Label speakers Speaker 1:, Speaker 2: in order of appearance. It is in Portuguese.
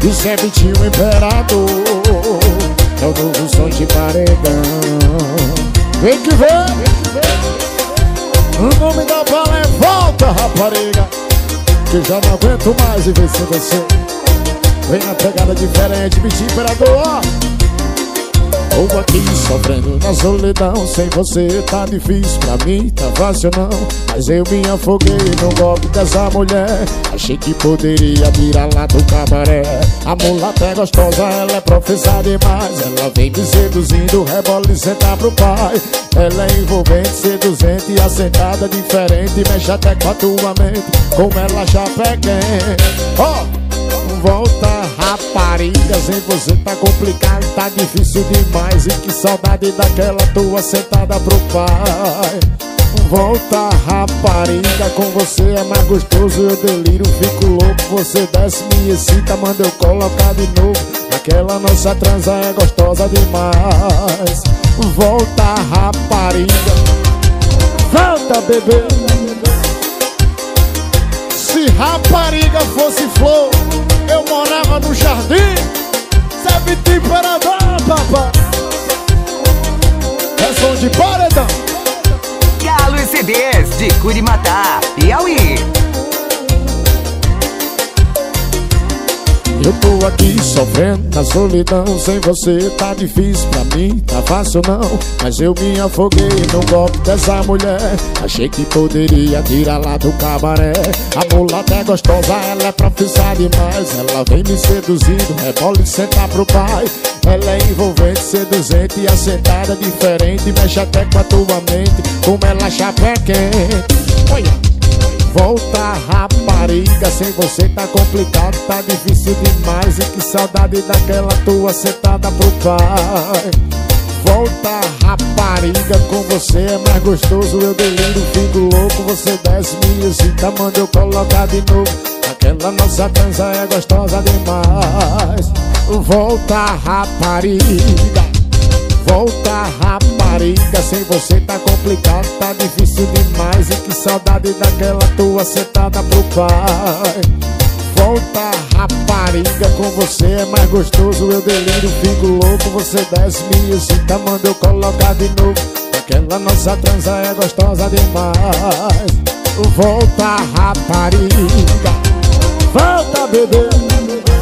Speaker 1: Isso é Vitinho Imperador, é o novo som de paredão. Vem que vem. O nome da bala é Volta, Rapariga, que já não aguento mais viver sem você. Vem na pegada diferente, Vitinho Imperador, ó. Tô aqui sofrendo na solidão, sem você tá difícil, pra mim tá fácil não. Mas eu me afoguei no golpe dessa mulher, achei que poderia virar lá do cabaré. A mulata é gostosa, ela é profissa demais, ela vem me seduzindo, rebola e senta pro pai. Ela é envolvente, seduzente e assentada diferente, mexe até com a tua mente, como ela já pega. Ó! Volta, rapariga, sem você tá complicado, tá difícil demais. E que saudade daquela tua sentada pro pai. Volta, rapariga, com você é mais gostoso. Eu deliro, fico louco, você desce, me excita, manda eu colocar de novo. Aquela nossa transa é gostosa demais. Volta, rapariga, volta, bebê. Se rapariga fosse flor, eu morava no jardim. Cê Vitinho Imperador, papai. É som de paredão.
Speaker 2: Galo e CDs de Curimatá, Piauí.
Speaker 1: Eu tô aqui sofrendo na solidão, sem você tá difícil, pra mim tá fácil não. Mas eu me afoguei no golpe dessa mulher, achei que poderia tirar lá do cabaré. A mulata é gostosa, ela é profissa demais, ela vem me seduzindo, rebola e senta pro pai. Ela é envolvente, seduzente e assentada diferente, mexe até com a tua mente, como ela chapa é quente. Olha! Volta, rapariga, sem você tá complicado, tá difícil demais. E que saudade daquela tua sentada pro pai. Volta, rapariga, com você é mais gostoso. Eu deliro, fico louco, você desce, me excita, manda eu colocar de novo. Aquela nossa dança é gostosa demais. Volta, rapariga, volta, rapariga, sem você tá complicado, tá difícil demais. E que saudade daquela tua sentada pro pai. Volta, rapariga, com você é mais gostoso. Eu deliro, fico louco, você desce, me excita, manda eu colocar de novo. Aquela nossa transa é gostosa demais. Volta, rapariga, volta, bebê.